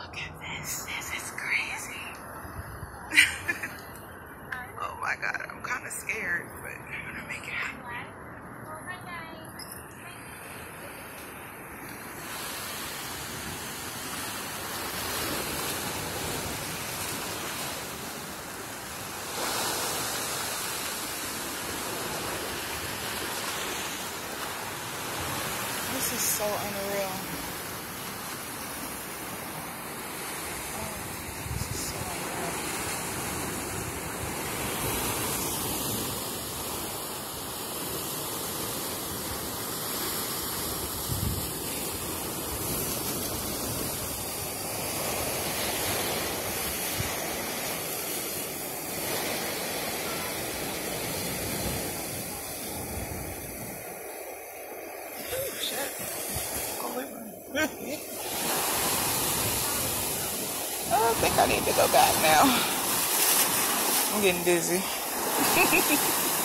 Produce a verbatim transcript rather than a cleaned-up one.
Look at this. This is crazy. Oh my God, I'm kind of scared, but I'm gonna make it happen. This is so unreal. I think I need to go back now. I'm getting dizzy.